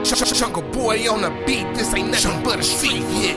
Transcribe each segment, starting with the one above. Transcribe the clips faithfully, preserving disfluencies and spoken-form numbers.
Jungle boy on the beat, this ain't nothing but a street hit.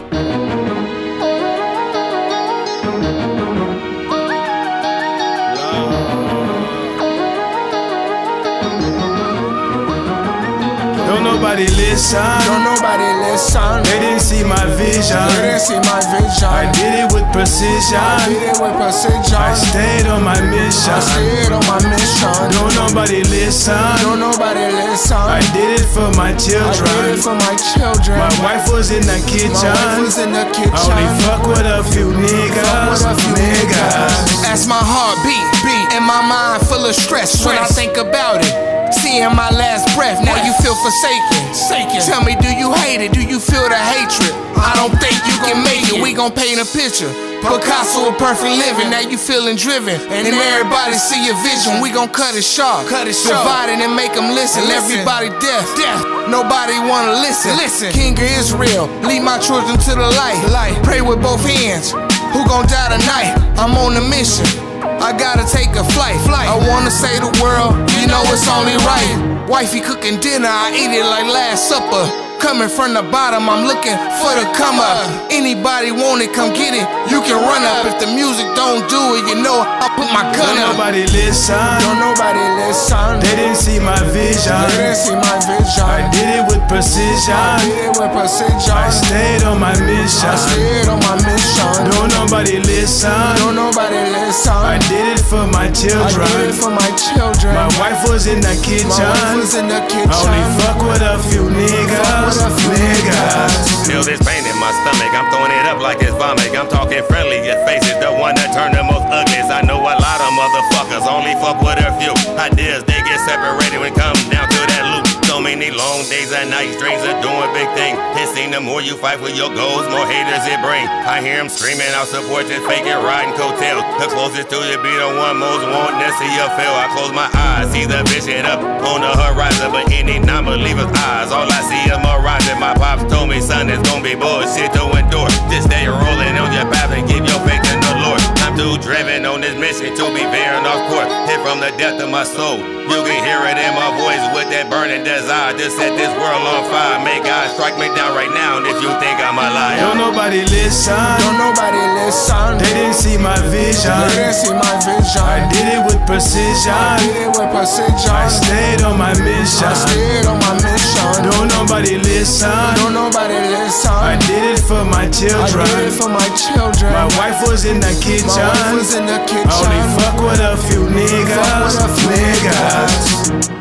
Don't nobody listen. Don't nobody listen. They didn't see my vision. They didn't see my vision. I did it with precision. I did it with precision. I stayed on my mission. I stayed on my mission. Don't nobody listen. Don't nobody listen. I did it for my children. I did it for my children. My wife was in the kitchen. My wife was in the kitchen. I only fuck with a few niggas. Fuck with a few niggas. That's my heartbeat, beat, and my mind full of stress, stress. When I think about it. Seeing my last breath, now you feel forsaken. Tell me, do you hate it? Do you feel the hatred? I don't think you can make it. We gon' paint a picture. Picasso of perfect living. Now you feeling driven, and everybody see your vision. We gon' cut it sharp, cut it short. Divide it and make them listen. Everybody deaf, deaf. Nobody wanna listen. Listen. King of Israel, lead my children to the light. Light. Pray with both hands. Who gon' die tonight? I'm on a mission. I gotta take a flight. flight. I wanna say the world, you know it's only right. Wifey cooking dinner, I eat it like Last Supper. Coming from the bottom, I'm looking for the come up. Anybody want it, come get it. You can run up. If the music don't do it, you know I'll put my gun Don't up. nobody listen. Don't nobody listen. They didn't see my vision. They didn't see my vision. I did it with precision. I did it with precision. I stayed on my mission. I stayed on my mission. Don't nobody listen. Don't nobody listen. I did it for my children. I did it for my children. My wife was in the kitchen. My wife was in the kitchen. I only fuck with a few niggas. Niggas. Feel this pain in my stomach, I'm throwing it up like it's vomit. I'm talking friendly, your face is the one that turn the most ugliest. I know a lot of motherfuckers only fuck with a few. Ideas, they get separated when it comes down to that loop. So many long days and nights, dreams of doing big things. It seems the more you fight for your goals, more haters it brings. I hear them screaming out support, just faking, riding coattails. The closest to you be the one most want to see you fail. I close my eyes, see the vision up on the horizon, but any non-believer's eyes, all I see is mirage. My pops told me, son, it's gonna be bullshit to endure. Just stay rolling on your path and give your faith in the Lord. I'm too driven on this mission to be veering off course. Hit from the depth of my soul. You can hear it in my voice with that burning desire to set this world on fire. May God strike me down right now if you think I'm a liar. Don't nobody listen. Don't nobody listen. They didn't see my vision. They didn't see my vision. I did it with precision. I did it with precision. I stayed on my mission. I stayed on my mission. Don't nobody listen. Don't nobody listen. I did it for my children. I did it for my children. My wife was in the kitchen. My wife was in the kitchen. I only fuck with a few niggas. Fuck with a few niggas. niggas.